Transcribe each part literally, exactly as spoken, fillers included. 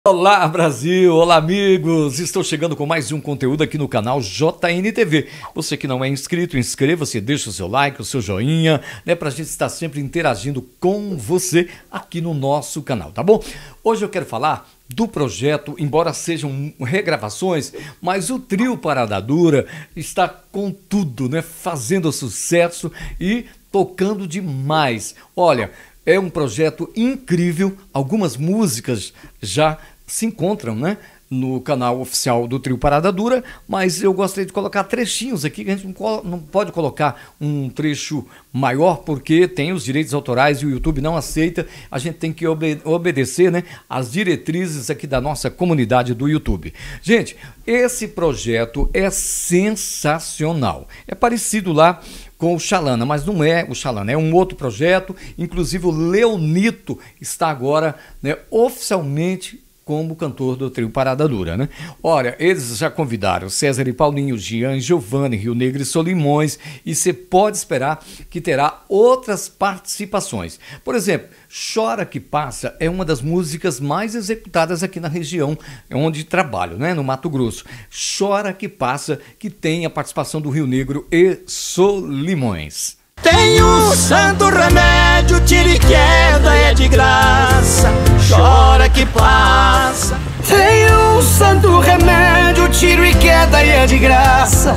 Olá Brasil, olá amigos, estou chegando com mais um conteúdo aqui no canal J N T V. Você que não é inscrito, inscreva-se, deixa o seu like, o seu joinha, né, pra gente estar sempre interagindo com você aqui no nosso canal, tá bom? Hoje eu quero falar do projeto, embora sejam regravações, mas o trio Parada Dura está com tudo, né, fazendo sucesso e tocando demais. Olha, é um projeto incrível, algumas músicas já se encontram, né, no canal oficial do trio Parada Dura, mas eu gostaria de colocar trechinhos aqui, que a gente não, não pode colocar um trecho maior, porque tem os direitos autorais e o YouTube não aceita, a gente tem que obede obedecer, né, as diretrizes aqui da nossa comunidade do YouTube. Gente, esse projeto é sensacional, é parecido lá com o Xalana, mas não é o Xalana, é um outro projeto. Inclusive o Leonito está agora, né, oficialmente como cantor do trio Parada Dura, né? Olha, eles já convidaram César e Paulinho, Gian, Giovanni, Rio Negro e Solimões, e você pode esperar que terá outras participações. Por exemplo, Chora Que Passa é uma das músicas mais executadas aqui na região onde trabalho, né, no Mato Grosso. Chora Que Passa, que tem a participação do Rio Negro e Solimões. Tem um santo remédio, tira e queda é de graça. Chora que passa. Tem um santo remédio, tiro e queda e é de graça.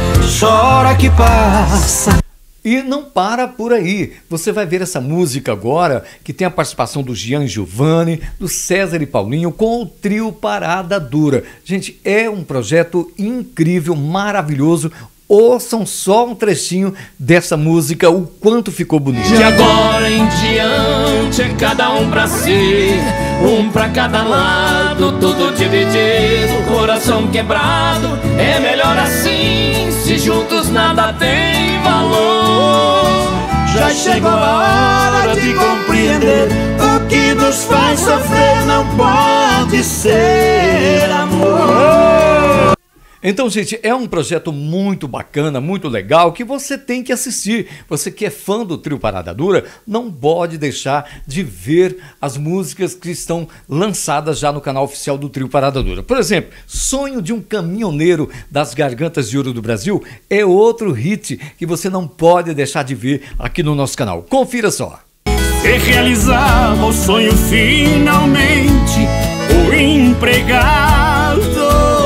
Chora que passa. E não para por aí, você vai ver essa música agora, que tem a participação do Gian Giovanni, do César e Paulinho, com o trio Parada Dura. Gente, é um projeto incrível, maravilhoso. Ouçam só um trechinho dessa música, o quanto ficou bonito. De agora em diante é cada um pra si, um pra cada lado, tudo dividido, coração quebrado. É melhor assim, se juntos nada tem valor. Já chegou a hora de compreender, o que nos faz sofrer não pode ser amor. Então, gente, é um projeto muito bacana, muito legal, que você tem que assistir. Você que é fã do trio Parada Dura, não pode deixar de ver as músicas que estão lançadas já no canal oficial do trio Parada Dura. Por exemplo, Sonho de um Caminhoneiro das Gargantas de Ouro do Brasil é outro hit que você não pode deixar de ver aqui no nosso canal. Confira só. Se realizava o sonho finalmente, o empregado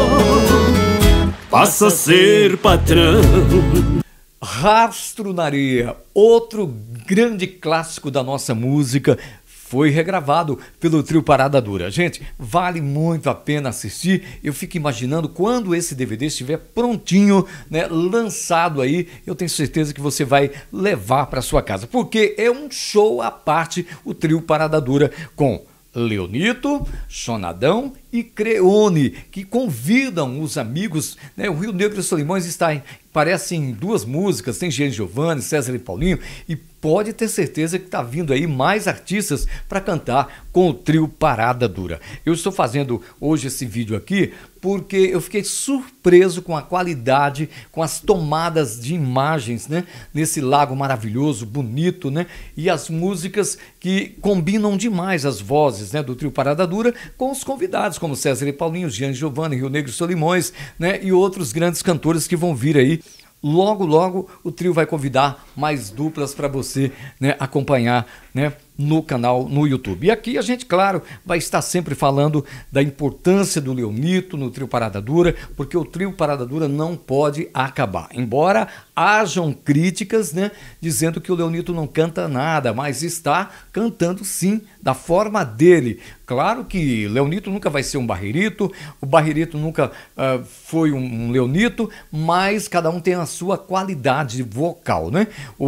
passa a ser patrão. Rastro na Areia, outro grande clássico da nossa música, foi regravado pelo trio Parada Dura. Gente, vale muito a pena assistir. Eu fico imaginando quando esse D V D estiver prontinho, né, lançado aí, eu tenho certeza que você vai levar para sua casa, porque é um show à parte o trio Parada Dura, com Leonito, Chonadão e Creone, que convidam os amigos, né? O Rio Negro e Solimões está em, parece em duas músicas, tem Gian Giovanni, César e Paulinho, e pode ter certeza que está vindo aí mais artistas para cantar com o trio Parada Dura. Eu estou fazendo hoje esse vídeo aqui porque eu fiquei surpreso com a qualidade, com as tomadas de imagens, né, nesse lago maravilhoso, bonito, né, e as músicas que combinam demais as vozes, né, do trio Parada Dura com os convidados, como César e Paulinho, Gian Giovanni, Rio Negro e Solimões, né, e outros grandes cantores que vão vir aí. Logo, logo o trio vai convidar mais duplas para você, né, acompanhar, né, no canal, no YouTube. E aqui a gente, claro, vai estar sempre falando da importância do Leonito no trio Parada Dura, porque o trio Parada Dura não pode acabar. Embora hajam críticas, né, dizendo que o Leonito não canta nada, mas está cantando sim, da forma dele. Claro que Leonito nunca vai ser um Barrerito, o Barrerito nunca uh, foi um Leonito, mas cada um tem a sua qualidade vocal, né?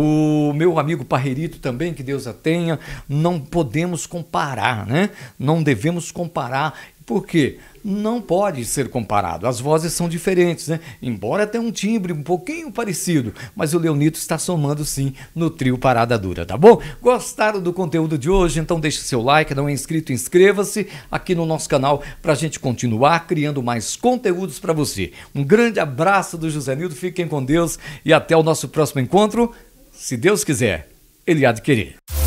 O meu amigo Barrerito também, que Deus a tenha, não podemos comparar, né? Não devemos comparar. Por quê? Não pode ser comparado, as vozes são diferentes, né? Embora tenha um timbre um pouquinho parecido, mas o Leonito está somando sim no trio Parada Dura, tá bom? Gostaram do conteúdo de hoje? Então deixe seu like, não é inscrito, inscreva-se aqui no nosso canal para a gente continuar criando mais conteúdos para você. Um grande abraço do José Nildo, fiquem com Deus e até o nosso próximo encontro, se Deus quiser, Ele há de querer.